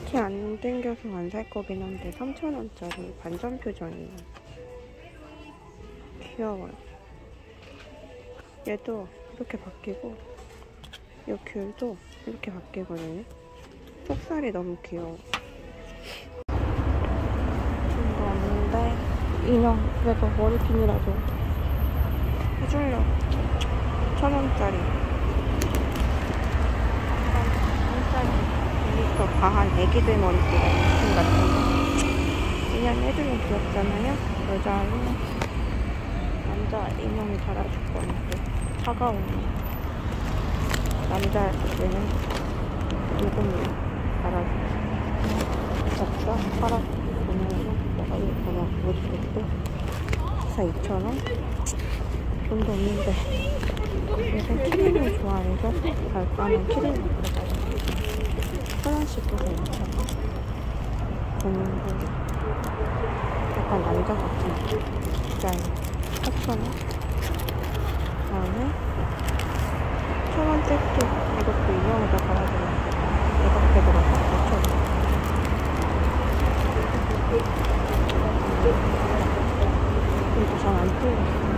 티 안 땡겨서 안 살 거긴 한데 3,000원짜리 반전 표정이에요. 귀여워요. 얘도 이렇게 바뀌고 이 귤도 이렇게 바뀌거든요. 속살이 너무 귀여워. 이거 없는데 인형 그래도 머리핀이라도 해주려고 1,000원짜리 또 과한 애기들 머리띠가 인형 같은 거 인형 해주면 귀엽잖아요. 여자는 남자 인형이 달아줄 건데 차가운 남자 때는 요금을 달아주고 적자 파란 돈으로 뭐가 이거나 모르겠고 기사 2,000원 돈도 없는데 요새 키링을 좋아해서 발가는 키링을 들어가요. 1,000원씩 줘서 2,000원 공부 약간 남자 같은 디자인 4,000원 다음에 1,000원 세트 이것도 인형에다 달아주는데 이렇게 들어서 5,000원 이거 잘 안 풀렸어요.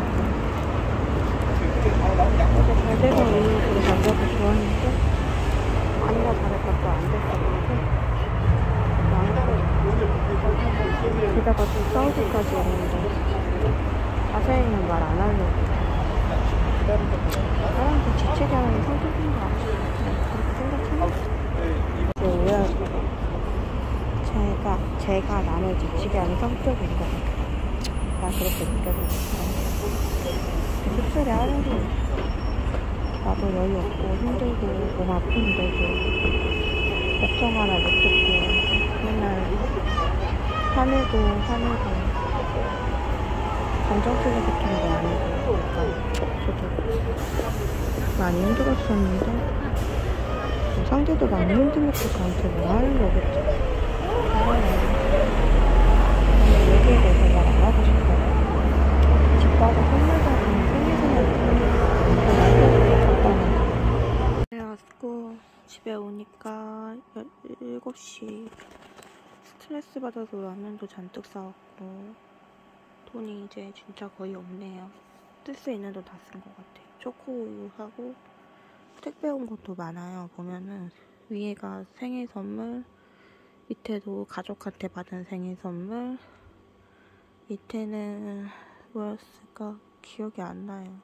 어제 잘 되는 의미로 남자도 좋았는데 아니나 다를까 또 안 됐어가지고 게다가 좀 싸우기까지 했는데 자세히는 말 안 하려고 사람들 지치게 하는 성격인가 그렇게 생각해요. 이제 오해할까봐 제가 남을 지치게 하는 성격인 것 같아요. 나 그렇게 느껴졌어요. 씁쓸히 하는 게 나도 여유 없고 힘들고 몸 아픈데도 걱정 하나 못 듣고 맨날 화내고 감정 속에 붙은 거 아니고 저도 많이 힘들었었는데 상대도 많이 힘드니까 저한테 뭐 하는 거겠죠. 저는 여기에 대해서 말 안 하고 싶어요. 집 가서 선물 받으면 생일선물 그래가지고 집에 오니까 7시 스트레스 받아서 라면도 잔뜩 사왔고 돈이 이제 진짜 거의 없네요. 쓸 수 있는 돈 다 쓴 것 같아요. 초코우유하고 택배 온 것도 많아요. 보면은 위에가 생일 선물, 밑에도 가족한테 받은 생일 선물, 밑에는 뭐였을까 기억이 안 나요.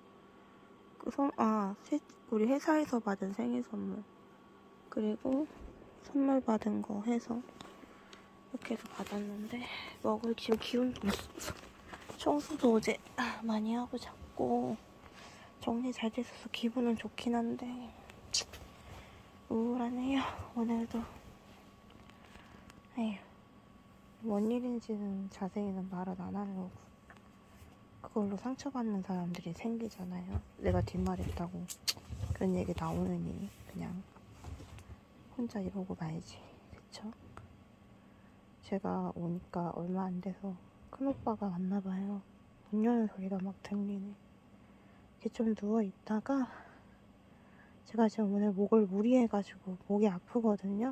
우리 회사에서 받은 생일 선물, 그리고 선물 받은 거 해서 이렇게 해서 받았는데 먹을 지금 기운도 없어. 청소도 어제 많이 하고 잤고 정리 잘 됐어서 기분은 좋긴 한데 우울하네요. 오늘도 에휴, 뭔 일인지는 자세히는 말은 안 하려고. 그걸로 상처받는 사람들이 생기잖아요. 내가 뒷말했다고 그런 얘기 나오느니 그냥 혼자 이러고 말지. 그쵸? 제가 오니까 얼마 안 돼서 큰오빠가 왔나봐요. 문 여는 소리가 막 들리네. 이렇게 좀 누워있다가 제가 지금 오늘 목을 무리해가지고 목이 아프거든요.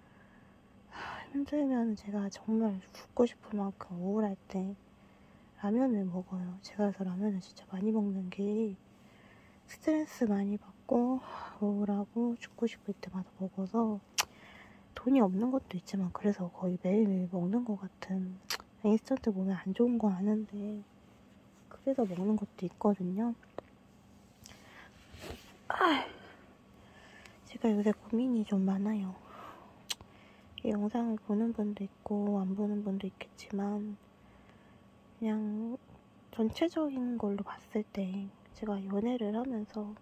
힘들면 제가 정말 죽고 싶을 만큼 우울할 때 라면을 먹어요. 제가 그래서 라면을 진짜 많이 먹는 게 스트레스 많이 받고 우울하고 죽고 싶을 때마다 먹어서 돈이 없는 것도 있지만 그래서 거의 매일매일 먹는 것 같은, 인스턴트 몸에 안 좋은 거 아는데 그래서 먹는 것도 있거든요. 제가 요새 고민이 좀 많아요. 이 영상을 보는 분도 있고 안 보는 분도 있겠지만 그냥 전체적인 걸로 봤을 때 제가 연애를 하면서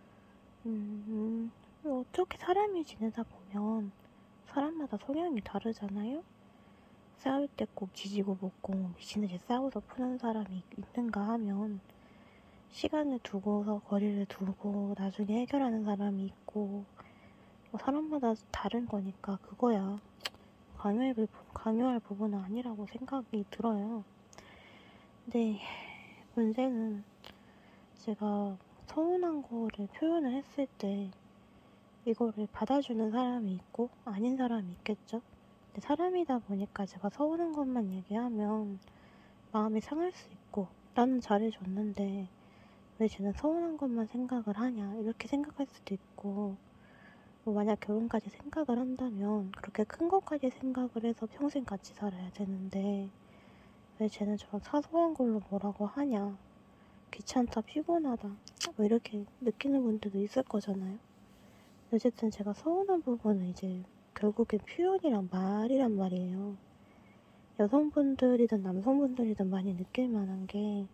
어떻게 사람이 지내다 보면 사람마다 성향이 다르잖아요. 싸울 때 꼭 지지고 볶고 미친듯이 싸워서 푸는 사람이 있는가 하면 시간을 두고서 거리를 두고 나중에 해결하는 사람이 있고 사람마다 다른 거니까 그거야 강요할 부분은 아니라고 생각이 들어요. 근데 문제는 제가 서운한 거를 표현을 했을 때 이거를 받아주는 사람이 있고 아닌 사람이 있겠죠. 근데 사람이다 보니까 제가 서운한 것만 얘기하면 마음이 상할 수 있고, 나는 잘해줬는데 왜 쟤는 서운한 것만 생각을 하냐 이렇게 생각할 수도 있고, 뭐 만약 결혼까지 생각을 한다면 그렇게 큰 것까지 생각을 해서 평생 같이 살아야 되는데 왜 쟤는 저런 사소한 걸로 뭐라고 하냐, 귀찮다, 피곤하다, 뭐 이렇게 느끼는 분들도 있을 거잖아요. 어쨌든 제가 서운한 부분은 이제 결국엔 표현이랑 말이란 말이에요. 여성분들이든 남성분들이든 많이 느낄 만한 게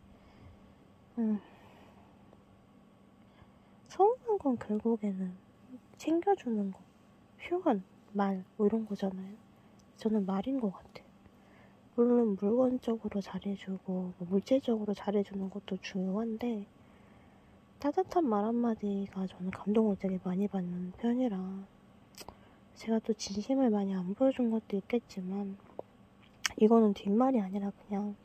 서운한 건 결국에는 챙겨주는 거, 표현, 말, 뭐 이런 거잖아요. 저는 말인 것 같아요. 물론 물건적으로 잘해주고 뭐 물질적으로 잘해주는 것도 중요한데, 따뜻한 말 한마디가 저는 감동을 되게 많이 받는 편이라, 제가 또 진심을 많이 안 보여준 것도 있겠지만 이거는 뒷말이 아니라 그냥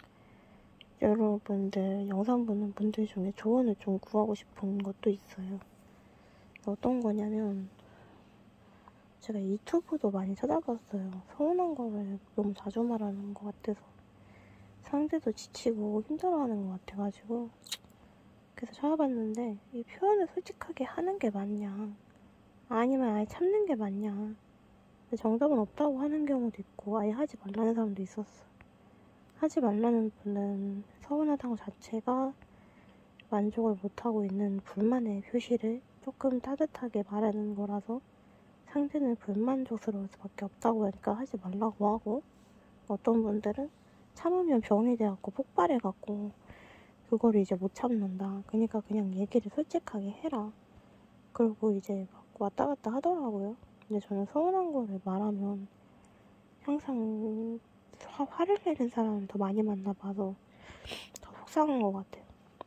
여러분들 영상 보는 분들 중에 조언을 좀 구하고 싶은 것도 있어요. 어떤 거냐면, 제가 유튜브도 많이 찾아봤어요. 서운한 거를 너무 자주 말하는 것 같아서 상대도 지치고 힘들어하는 것 같아가지고, 그래서 찾아봤는데 이 표현을 솔직하게 하는 게 맞냐, 아니면 아예 참는 게 맞냐. 근데 정답은 없다고 하는 경우도 있고 아예 하지 말라는 사람도 있었어. 하지 말라는 분은 서운하다는 것 자체가 만족을 못하고 있는 불만의 표시를 조금 따뜻하게 말하는 거라서 상대는 불만족스러울 수밖에 없다고 하니까 하지 말라고 하고, 어떤 분들은 참으면 병이 돼갖고 폭발해갖고 그거를 이제 못 참는다, 그러니까 그냥 얘기를 솔직하게 해라, 그리고 이제 막 왔다 갔다 하더라고요. 근데 저는 서운한 거를 말하면 항상 화를 내는 사람을 더 많이 만나봐서 더 속상한 것 같아요.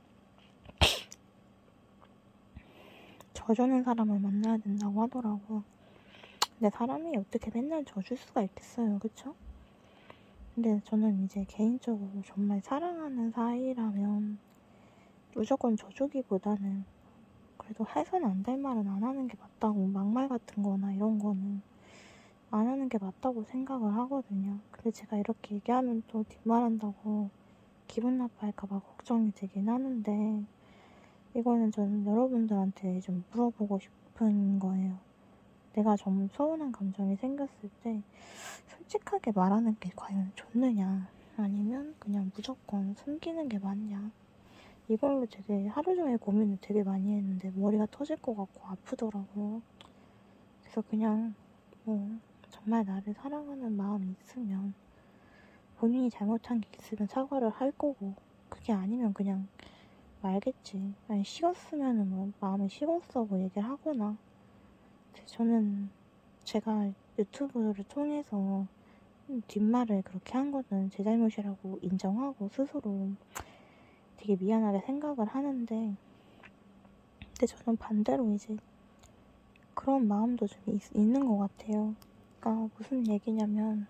져주는 사람을 만나야 된다고 하더라고. 근데 사람이 어떻게 맨날 져줄 수가 있겠어요, 그쵸? 근데 저는 이제 개인적으로 정말 사랑하는 사이라면 무조건 져주기보다는 그래도 해서는 안 될 말은 안 하는 게 맞다고, 막말 같은 거나 이런 거는 안 하는 게 맞다고 생각을 하거든요. 근데 제가 이렇게 얘기하면 또 뒷말한다고 기분 나빠할까봐 걱정이 되긴 하는데, 이거는 저는 여러분들한테 좀 물어보고 싶은 거예요. 내가 좀 서운한 감정이 생겼을 때 솔직하게 말하는 게 과연 좋느냐, 아니면 그냥 무조건 숨기는 게 맞냐. 이걸로 되게 하루 종일 고민을 되게 많이 했는데 머리가 터질 것 같고 아프더라고요. 그래서 그냥 뭐 정말 나를 사랑하는 마음이 있으면, 본인이 잘못한 게 있으면 사과를 할 거고, 그게 아니면 그냥 말겠지. 아니 식었으면은 뭐 마음이 식었어 뭐 얘기를 하거나. 저는 제가 유튜브를 통해서 뒷말을 그렇게 한 거는 제 잘못이라고 인정하고 스스로 되게 미안하게 생각을 하는데, 근데 저는 반대로 이제 그런 마음도 좀 있는 것 같아요. 그러니까 무슨 얘기냐면,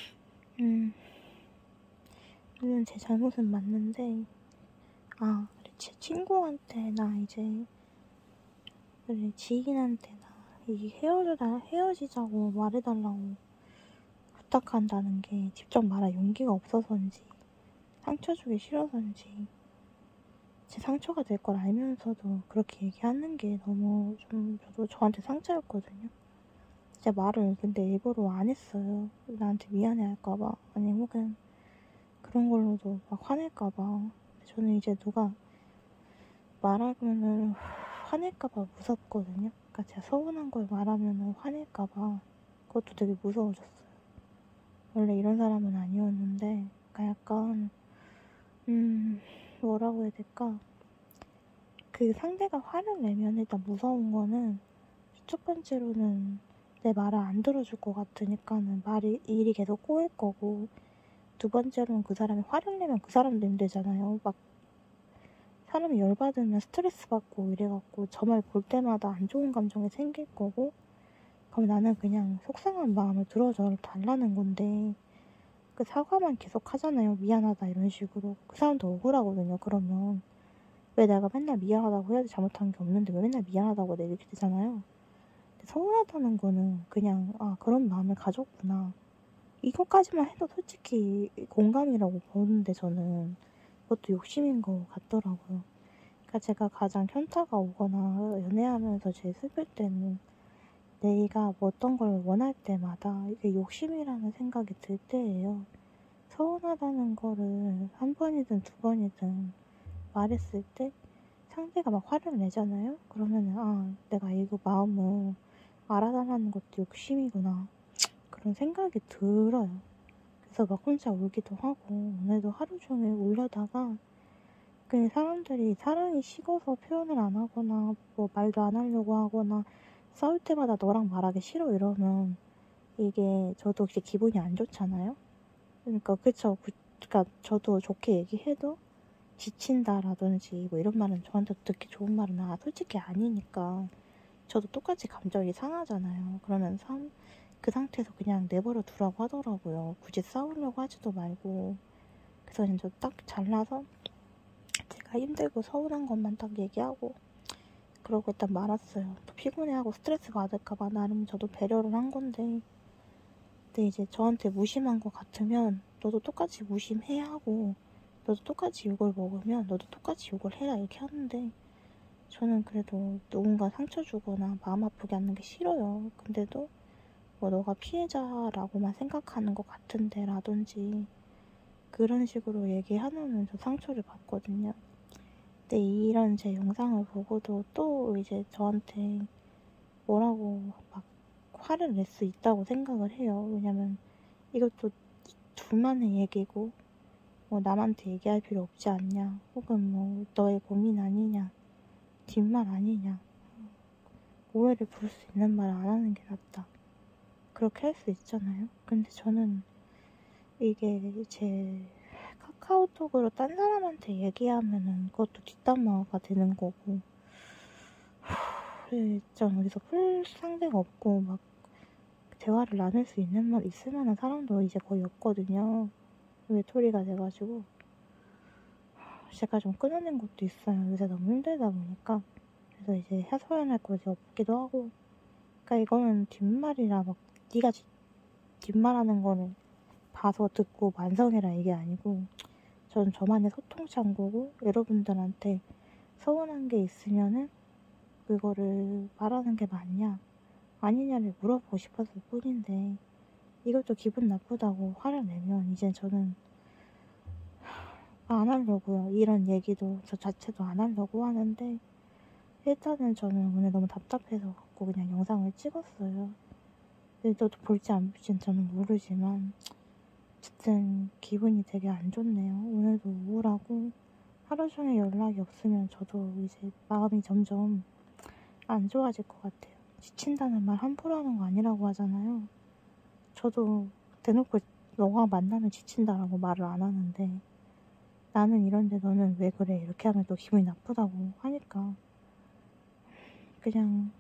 물론 제 잘못은 맞는데, 제 친구한테나 이제 우리 지인한테나 이 헤어지자고 말해달라고 부탁한다는 게 직접 말할 용기가 없어서인지, 상처 주기 싫어서인지, 제 상처가 될 걸 알면서도 그렇게 얘기하는 게 너무 좀 저한테 상처였거든요. 제 말을 근데 일부러 안 했어요. 나한테 미안해 할까봐, 아니면 그냥 그런 걸로도 막 화낼까봐. 저는 이제 누가 말하면은 화낼까봐 무섭거든요. 그러니까 제가 서운한 걸 말하면은 화낼까봐 그것도 되게 무서워졌어요. 원래 이런 사람은 아니었는데, 그러니까 약간 뭐라고 해야 될까? 그 상대가 화를 내면 일단 무서운 거는, 첫 번째로는 내 말을 안 들어줄 것 같으니까는 일이 계속 꼬일 거고, 두 번째로는 그 사람이 화를 내면 그 사람도 힘들잖아요. 막 사람이 열받으면 스트레스 받고 이래갖고 저 말 볼 때마다 안 좋은 감정이 생길 거고, 그럼 나는 그냥 속상한 마음을 들어줘 달라는 건데, 그 사과만 계속 하잖아요. 미안하다 이런 식으로. 그 사람도 억울하거든요. 그러면 왜 내가 맨날 미안하다고 해야지, 잘못한 게 없는데 왜 맨날 미안하다고 내 이렇게 되잖아요. 근데 서운하다는 거는 그냥 그런 마음을 가졌구나, 이것까지만 해도 솔직히 공감이라고 보는데 저는 그것도 욕심인 것 같더라고요. 그러니까 제가 가장 현타가 오거나 연애하면서 제일 슬플 때는 내가 뭐 어떤 걸 원할 때마다 이게 욕심이라는 생각이 들 때예요. 서운하다는 거를 한 번이든 두 번이든 말했을 때 상대가 막 화를 내잖아요? 그러면은 내가 이거 마음을 알아달라는 것도 욕심이구나 그런 생각이 들어요. 그래서 막 혼자 울기도 하고 오늘도 하루 종일 울려다가 그 사람들이 사랑이 식어서 표현을 안 하거나 뭐 말도 안 하려고 하거나 싸울 때마다 너랑 말하기 싫어 이러면 이게 저도 이제 기분이 안 좋잖아요. 그러니까 그쵸. 그러니까 저도 좋게 얘기해도 지친다라든지 뭐 이런 말은 저한테 듣기 좋은 말은 솔직히 아니니까 저도 똑같이 감정이 상하잖아요. 그러면 그 상태에서 그냥 내버려 두라고 하더라고요. 굳이 싸우려고 하지도 말고. 그래서 진짜 딱 잘라서 제가 힘들고 서운한 것만 딱 얘기하고 그러고 일단 말았어요. 또 피곤해하고 스트레스 받을까봐 나름 저도 배려를 한 건데 근데 이제 저한테 무심한 것 같으면 너도 똑같이 무심해야 하고 너도 똑같이 욕을 먹으면 너도 똑같이 욕을 해라 이렇게 하는데 저는 그래도 누군가 상처 주거나 마음 아프게 하는 게 싫어요. 근데도 뭐 너가 피해자라고만 생각하는 것 같은데 라든지 그런 식으로 얘기하면은 저 상처를 받거든요. 근데 이런 제 영상을 보고도 또 이제 저한테 뭐라고 막 화를 낼 수 있다고 생각을 해요. 왜냐면 이것도 둘만의 얘기고 뭐 남한테 얘기할 필요 없지 않냐 혹은 뭐 너의 고민 아니냐 뒷말 아니냐 오해를 부를 수 있는 말 안 하는 게 낫다 그렇게 할 수 있잖아요. 근데 저는 이게 제 카카오톡으로 딴 사람한테 얘기하면은 그것도 뒷담화가 되는 거고 일단 어디서 풀 상대가 없고 막 대화를 나눌 수 있을 만한 사람도 이제 거의 없거든요. 외톨이가 돼가지고 제가 좀 끊어낸 것도 있어요. 요새 너무 힘들다 보니까. 그래서 이제 해소연할 곳이 없기도 하고 그러니까 이거는 뒷말이라 막 네가 뒷말하는 거는 봐서 듣고 만성이라 이게 아니고 전 저만의 소통 창구고 여러분들한테 서운한 게 있으면은 그거를 말하는 게 맞냐 아니냐를 물어보고 싶었을 뿐인데 이것도 기분 나쁘다고 화를 내면 이제 저는 안 하려고요. 이런 얘기도 저 자체도 안 하려고 하는데 일단은 저는 오늘 너무 답답해서 갖고 그냥 영상을 찍었어요. 근데 너도 볼지 안 볼지는 저는 모르지만 어쨌든 기분이 되게 안 좋네요. 오늘도 우울하고 하루 종일 연락이 없으면 저도 이제 마음이 점점 안 좋아질 것 같아요. 지친다는 말 함부로 하는 거 아니라고 하잖아요. 저도 대놓고 너가 만나면 지친다라고 말을 안 하는데 나는 이런데 너는 왜 그래 이렇게 하면 또 기분이 나쁘다고 하니까 그냥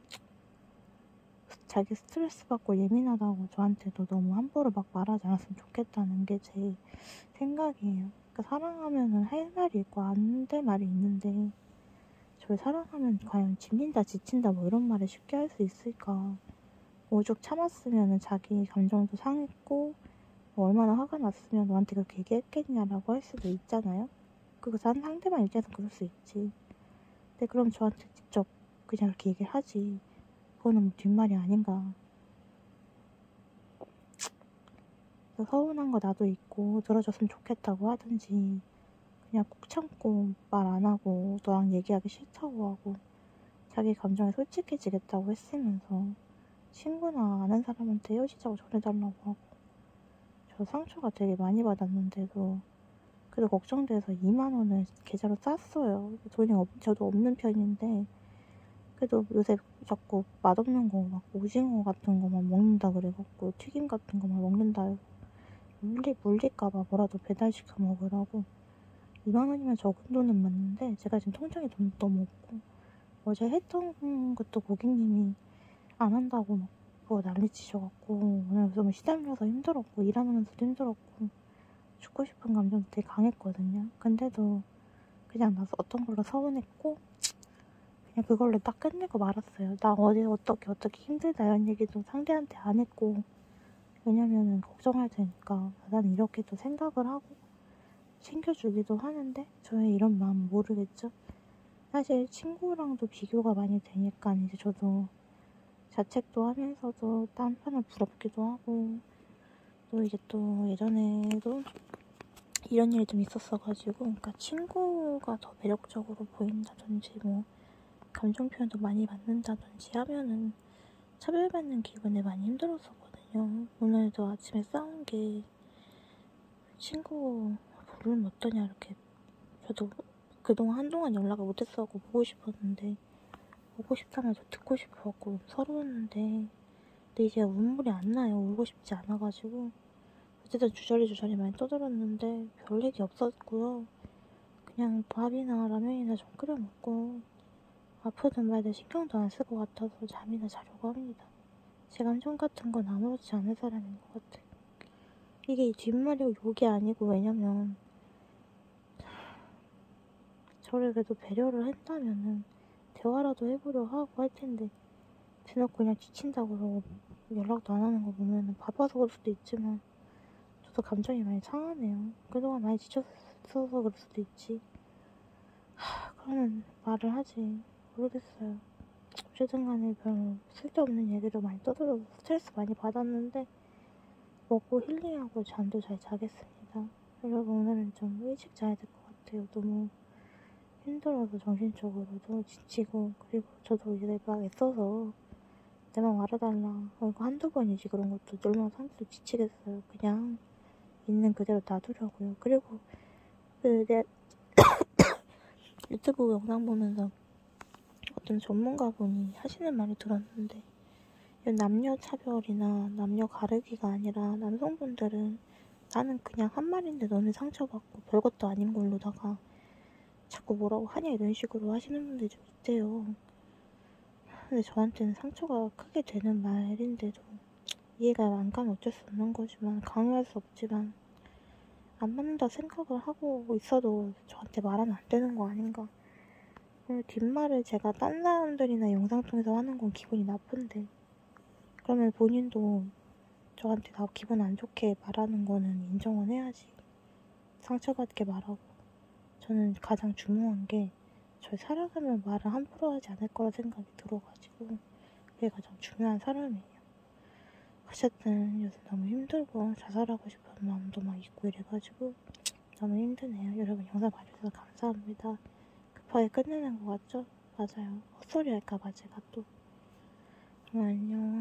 자기 스트레스 받고 예민하다고 저한테도 너무 함부로 막 말하지 않았으면 좋겠다는 게 제 생각이에요. 그러니까 사랑하면은 할 말이 있고 안 될 말이 있는데 저를 사랑하면 과연 질린다 지친다 뭐 이런 말을 쉽게 할 수 있을까. 오죽 참았으면은 자기 감정도 상했고 뭐 얼마나 화가 났으면 너한테 그렇게 얘기했겠냐라고 할 수도 있잖아요. 그거 상대방 입장에서 그럴 수 있지. 근데 그럼 저한테 직접 그냥 그렇게 얘기를 하지. 그거는 뭐 뒷말이 아닌가. 그래서 서운한 거 나도 있고 들어줬으면 좋겠다고 하든지 그냥 꾹 참고 말 안 하고 너랑 얘기하기 싫다고 하고 자기 감정에 솔직해지겠다고 했으면서 친구나 아는 사람한테 헤어지자고 전해달라고 하고 저 상처가 되게 많이 받았는데도 그래도 걱정돼서 2만 원을 계좌로 쌌어요. 돈이 저도 없는 편인데 그래도 요새 자꾸 맛없는 거 막 오징어 같은 거만 먹는다 그래갖고 튀김 같은 거만 먹는다 해서 물릴까봐 뭐라도 배달시켜 먹으라고 2만 원이면 적은 돈은 맞는데 제가 지금 통장에 돈 너무 없고 어제 했던 것도 고객님이 안 한다고 막 그거 난리치셔갖고 오늘 너무 시달려서 힘들었고 일하면서도 힘들었고 죽고 싶은 감정도 되게 강했거든요. 근데도 그냥 나서 어떤 걸로 서운했고 그냥 그걸로 딱 끝내고 말았어요. 나 어제 어떻게 힘들다 이런 얘기도 상대한테 안 했고 왜냐면은 걱정할 테니까. 난 이렇게 또 생각을 하고 챙겨주기도 하는데 저의 이런 마음 모르겠죠? 사실 친구랑도 비교가 많이 되니까 이제 저도 자책도 하면서도 또 한편은 부럽기도 하고, 또 이제 또 예전에도 이런 일이 좀 있었어가지고, 그러니까 친구가 더 매력적으로 보인다든지 뭐 감정 표현도 많이 받는다든지 하면은 차별받는 기분에 많이 힘들었었거든요. 오늘도 아침에 싸운 게 친구 부르면 어떠냐 이렇게. 저도 그동안 한동안 연락을 못했어갖고 보고 싶었는데, 보고 싶다면 저 듣고 싶어갖고 서러웠는데, 근데 이제 눈물이 안 나요. 울고 싶지 않아가지고. 어쨌든 주저리 많이 떠들었는데 별 얘기 없었고요. 그냥 밥이나 라면이나 좀 끓여 먹고, 아프든 말든 신경도 안 쓸 것 같아서 잠이나 자려고 합니다. 제 감정 같은 건 아무렇지 않은 사람인 것 같아. 이게 뒷말이고 욕이 아니고, 왜냐면 저를 그래도 배려를 했다면은 대화라도 해보려 하고 할 텐데, 대놓고 그냥 지친다고 그러고 연락도 안 하는 거 보면은 바빠서 그럴 수도 있지만 저도 감정이 많이 상하네요. 그동안 많이 지쳤어서 그럴 수도 있지. 그러면 말을 하지. 모르겠어요. 어쨌든 간에 별로 쓸데없는 얘기도 많이 떠들어서 스트레스 많이 받았는데, 먹고 힐링하고 잠도 잘 자겠습니다. 여러분, 오늘은 좀 일찍 자야 될 것 같아요. 너무 힘들어서 정신적으로도 지치고, 그리고 저도 이제 막 애써서 내 맘 알아달라. 이거 한두 번이지 그런 것도. 얼마나 상태도 지치겠어요. 그냥 있는 그대로 놔두려고요. 그리고 내 유튜브 영상 보면서 어떤 전문가분이 하시는 말을 들었는데, 남녀 차별이나 남녀 가르기가 아니라 남성분들은 나는 그냥 한 말인데 너는 상처받고 별것도 아닌 걸로다가 자꾸 뭐라고 하냐 이런 식으로 하시는 분들이 좀 있대요. 근데 저한테는 상처가 크게 되는 말인데도 이해가 안 가면 어쩔 수 없는 거지만, 강요할 수 없지만, 안 맞는다 생각을 하고 있어도 저한테 말하면 안 되는 거 아닌가. 뒷말을 제가 딴 사람들이나 영상 통해서 하는 건 기분이 나쁜데, 그러면 본인도 저한테 나 기분 안 좋게 말하는 거는 인정은 해야지. 상처받게 말하고. 저는 가장 중요한 게 절 사랑하면 말을 함부로 하지 않을 거라 생각이 들어가지고, 그게 가장 중요한 사람이에요. 어쨌든 요새 너무 힘들고 자살하고 싶은 마음도 막 있고 이래가지고 너무 힘드네요. 여러분, 영상 봐주셔서 감사합니다. 급하게 끝내는 것 같죠? 맞아요. 헛소리 할까봐 제가 또. 안녕.